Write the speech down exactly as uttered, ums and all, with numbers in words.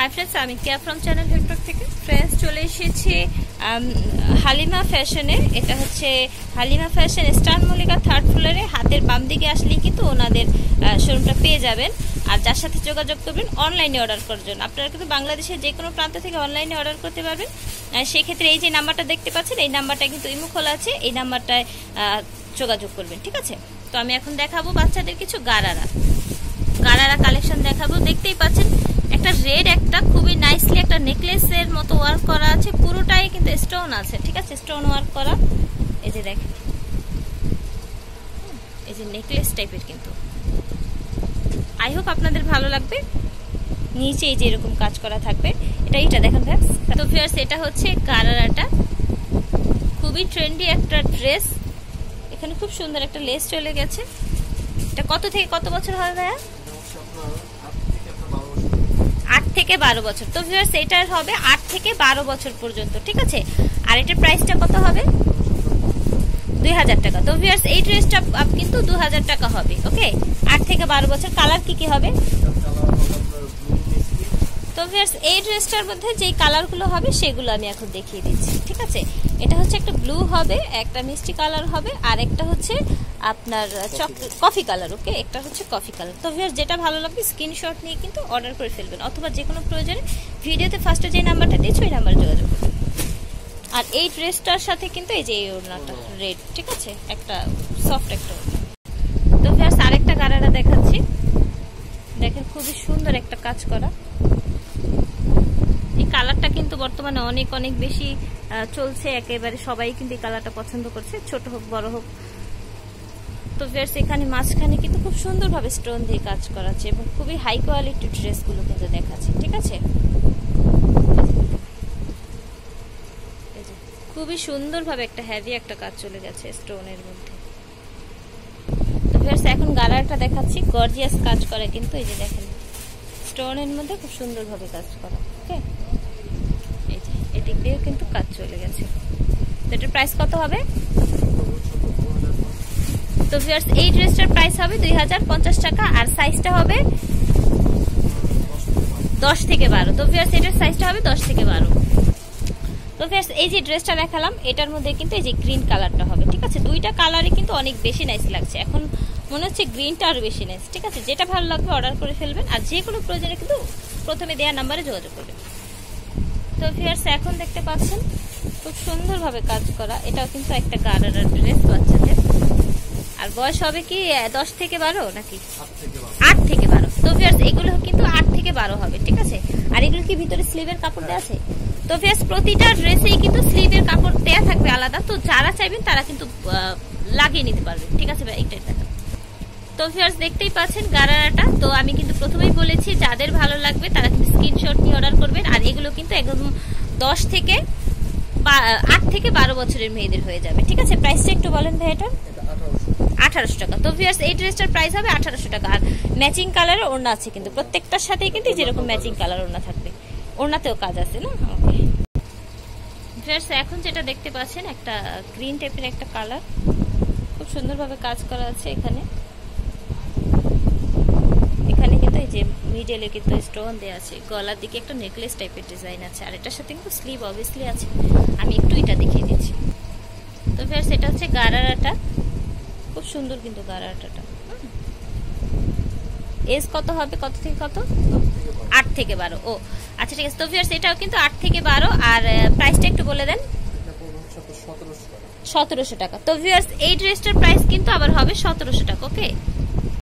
Hi friends, আমি কেয়া from channel হেল্পটক থেকে friends চলে এসেছি হালিমা ফ্যাশনে। এটা হচ্ছে Halima fashion star Mallika third ফ্লোরে, হাতের বাম দিকে আসলেই কিন্তু ওনাদের শোরুমটা পেয়ে যাবেন। আর যার সাথে যোগাযোগ করবেন অনলাইনে অর্ডার করার জন্য, আপনারা কিন্তু বাংলাদেশের যে কোনো প্রান্ত থেকে অনলাইনে অর্ডার করতে পারবেন। সেক্ষেত্রে এই যে নাম্বারটা দেখতে পাচ্ছেন, এই নাম্বারটা কিন্তু ইমো খোলা আছে, এই নাম্বারটায় যোগাযোগ করবেন, ঠিক আছে। তো আমি এখন দেখাবো বাচ্চাদের কিছু গারারা গারারা কালেকশন দেখাবো। দেখতেই পাচ্ছেন একটা রেড, একটা খুবই নাইসলি একটা নেকলেসের মতো ওয়ার্ক করা আছে, পুরোটাই কিন্তু স্টোন আছে, ঠিক আছে, স্টোন ওয়ার্ক করা। এই যে দেখেন, এই যে নেকলেস টাইপের, কিন্তু আই হোপ আপনাদের ভালো লাগবে। নিচে এই যে এরকম কাজ করা থাকবে, এটা এটা দেখেন ফ্রেন্ডস। তো ফ্রেন্ডস, এটা হচ্ছে গারারাটা, খুবই ট্রেন্ডি একটা ড্রেস। এখানে খুব সুন্দর একটা লেস চলে গেছে। এটা কত থেকে কত বছর হবে ভাইয়া? আট থেকে বারো বছর। তো ভিউয়ার্স, এটার হবে আট থেকে বারো বছর পর্যন্ত, ঠিক আছে। আর এটার প্রাইসটা কত হবে? দুই হাজার টাকা। তো ভিউয়ার্স, এই ড্রেসটা কিন্তু দু হাজার টাকা হবে, ওকে। আট থেকে বারো বছর। কালার কি কি হবে? তো ভিউয়ার্স, এই ড্রেসটার মধ্যে যেই কালারগুলো হবে সেগুলো আমি এখন দেখিয়ে দিচ্ছি, ঠিক আছে। এটা হচ্ছে একটা ব্লু হবে, একটা মিষ্টি কালার হবে, আর একটা হচ্ছে আপনার কফি কালার, ওকে। একটা হচ্ছে কফি কালার। তো ভিউয়ার্স, যেটা ভালো লাগবে স্ক্রিনশট নিয়ে কিন্তু অর্ডার করে ফেলবেন, অথবা যে কোনো প্রয়োজনে ভিডিওতে ফার্স্টে যে নাম্বারটা দিয়েছি ওই নাম্বারে যোগাযোগ করবেন। আর এই ড্রেসটার সাথে কিন্তু এই যে এই ওড়নাটা রেড, ঠিক আছে, একটা সফট একটা ওড়না। তো ভিউয়ার্স, আরেকটা গারারা দেখাচ্ছি, দেখেন খুবই সুন্দর একটা কাজ করা। এই কালারটা কিন্তু বর্তমানে অনেক অনেক বেশি চলছে, একেবারে সবাই কিন্তু এই কালারটা পছন্দ করছে, ছোট হোক বড় হোক। তো ভিউয়ার্স, এখানে মাঝখানে কিন্তু খুব সুন্দরভাবে স্টোন দিয়ে কাজ করা আছে এবং খুবই হাই কোয়ালিটির ড্রেসগুলো কিন্তু দেখাচ্ছে, ঠিক আছে। খুবই সুন্দরভাবে একটা হেভি একটা কাজ চলে গেছে স্টোনের মধ্যে। তো ভিউয়ার্স, এখন গারারটা দেখাচ্ছি, গর্জিয়াস কাজ করে কিন্তু, এই যে দেখেন স্টোনের মধ্যে খুব সুন্দরভাবে কাজ করা, ওকে। এই যে এদিক দিয়ে কিন্তু কাজ চলে গেছে। তো এটার প্রাইস কত হবে? তো ভিউয়ার্স, এই ড্রেসটার প্রাইস হবে দুই হাজার পঞ্চাশ টাকা, আর সাইজটা হবে দশ থেকে বারো। তো ভিউয়ার্স, এটার সাইজটা হবে দশ থেকে বারো। তো ভিউয়ার্স, এই যে ড্রেসটা দেখালাম, এটার মধ্যে কিন্তু এই যে গ্রিন কালারটা হবে, ঠিক আছে। দুইটা কালারই কিন্তু অনেক বেশি নাইস লাগছে, এখন মনে হচ্ছে গ্রিনটা আরো বেশি নাইস, ঠিক আছে। যেটা ভালো লাগবে অর্ডার করে ফেলবেন, আর যে কোনো প্রয়োজনে কিন্তু প্রথমে দেওয়া নাম্বারে যোগাযোগ করবেন। তো ভিউয়ার্স, এখন দেখতে পাচ্ছেন খুব সুন্দরভাবে কাজ করা, এটাও কিন্তু একটা গারারা ড্রেস বাচ্চাদের। আর বয়স হবে কি দশ থেকে বারো নাকি আট থেকে বারো? তো ভিউয়ার্স, এগুলো কিন্তু আট থেকে বারো হবে, ঠিক আছে। আর এগুলো কি ভিতরে স্লিভের কাপড় দেওয়া আছে? তো ভিউয়ার্স, প্রতিটা ড্রেসেই কিন্তু স্লিভের কাপড় দেওয়া থাকবে আলাদা, তো যারা চাইবেন তারা কিন্তু লাগিয়ে নিতে পারবেন, ঠিক আছে ভাই। এইটাই দেখা। তো ভিউয়ার্স, দেখতেই পাচ্ছেন গারারাটা। তো আমি কিন্তু প্রথমেই বলেছি যাদের ভালো লাগবে তারা কিন্তু স্ক্রিনশট নিয়ে অর্ডার করবেন। আর এগুলো কিন্তু একদম দশ থেকে আট থেকে বারো বছরের মেয়েদের হয়ে যাবে, ঠিক আছে। প্রাইসটা একটু বলেন ভাই। এটা আঠারোশো টাকা। তো ভিউয়ার্স, এই ড্রেসটার প্রাইস হবে আঠারোশো টাকা। আর ম্যাচিং কালারের ওড়না আছে কিন্তু, প্রত্যেকটার সাথেই কিন্তু যেরকম ম্যাচিং কালার ওড়না থাকবে, ওড়নাতেও কাজ আছে না, ওকে। ভিউয়ার্স, এখন যেটা দেখতে পাচ্ছেন একটা গ্রিন টাইপের একটা কালার, খুব সুন্দরভাবে কাজ করা আছে এখানে। এখানে কিন্তু এই যে মিডলে কিন্তু স্টোন দেওয়া আছে, গলার দিকে একটা নেকলেস টাইপের ডিজাইন আছে, আর এটার সাথে কিন্তু স্লিভ অবভিয়াসলি আছে। আমি একটু এটা দেখিয়ে দিচ্ছি। তো ভিউয়ার্স, এটা হচ্ছে গারারাটা, খুব সুন্দর কিন্তু গারারাটা। এজ কত হবে, কত থেকে কত? আট থেকে বারো। ও আচ্ছা, ঠিক আছে। তো ভিউয়ার্স, এটাও কিন্তু আট থেকে বারো। আর প্রাইসটা একটু বলে দেন। সতেরোশো টাকা। তো ভিউয়ার্স, এই ড্রেসটার প্রাইস কিন্তু আবার হবে সতেরোশো টাকা, ওকে।